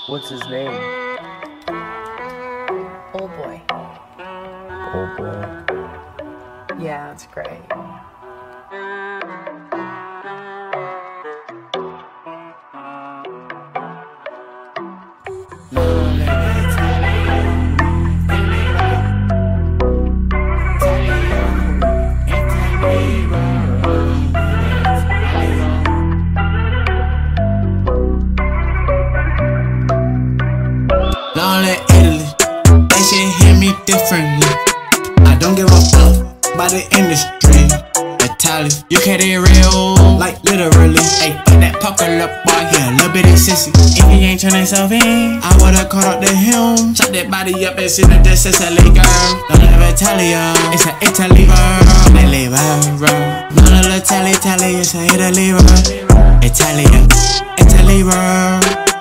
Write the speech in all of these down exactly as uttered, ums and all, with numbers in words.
What's his name? Old boy. Old boy. Yeah, it's great. Lonely Italy, they shit hit me differently. I don't give a fuck by the industry. Italy, you can't be real, like literally. Hey, fuck that poker up boy, yeah, a little bit of sissy. If he ain't turn himself in, I would've caught up to him. Chop that body up and send it to Sicily, girl. Don't ever Italy, it's a Italy, girl. They leave her, girl. None of the Italy, Italy, it's a Italy, girl. Italia, Italy, girl.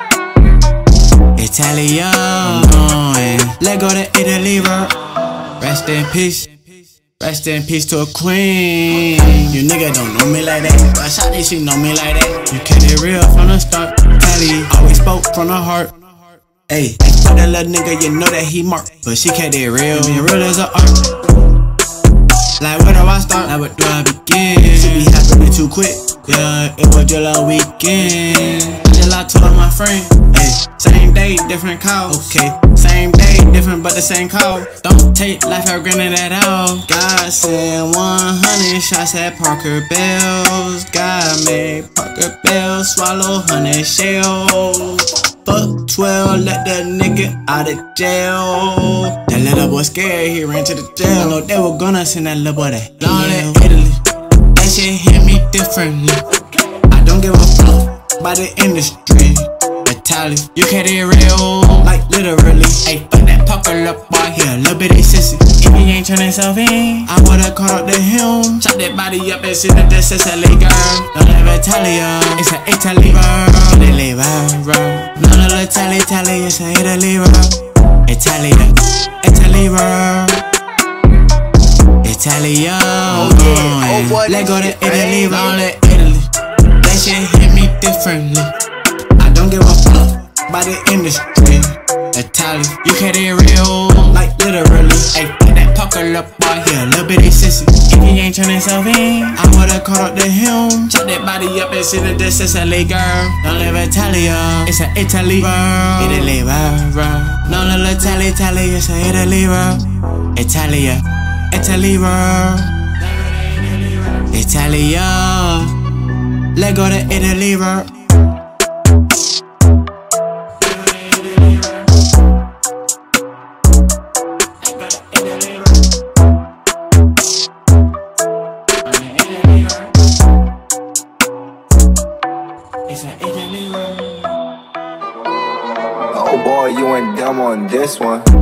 Italian, let go to Italy, bro. Rest in peace, rest in peace to a queen. You nigga don't know me like that, but shawty she know me like that. You kept it real from the start. Tally always spoke from the heart. Ayy, for that little nigga, you know that he marked, but she kept it real. Being real as an art. Like where do I start? Like where do I begin? She be happy too quick. Yeah, it was just a weekend. I just lied to my friend. Ayy, same day, different call. Okay, same day, different but the same call. Don't take life for granted at all. God said one hundred shots at Parker Bells. God made Parker Bells swallow hundred shells. Fuck twelve, let that nigga out of jail. That little boy scared, he ran to the jail. No, they were gonna send that little boy to Lonely Italy. That shit hit me differently. I don't give a fuck by the industry. Italy, you can't be real, like literally. Hey, fuck that poker up boy, yeah, a little bit of sissy. If he ain't turn himself in, I would've caught up to him. Chop that body up and send it to Sicily, girl. Don't ever Italia, it's a Italy, girl. They leave her, bro. None of the Italy, Italy, it's a Italy, girl. Italia, Italy, girl. Italia, Oh yeah, oh boy, let go to shit Italy, crazy. Lonely Italy. That shit hit me differently. I don't give a fuck by the industry. Italy, you can't be real, like literally. Hey, fuck that poker up boy, yeah, a little bit of sissy. If he ain't turn himself in, I would've caught up to him. Chop that body up and send it to Sicily, girl. Don't live Italia, it's a Italy, girl. Italy, girl. Don't live Italy, Italy, it's a Italy, girl. Italia, Italy, girl. Italia, let go to Italy, girl. Oh boy, you went dumb on this one.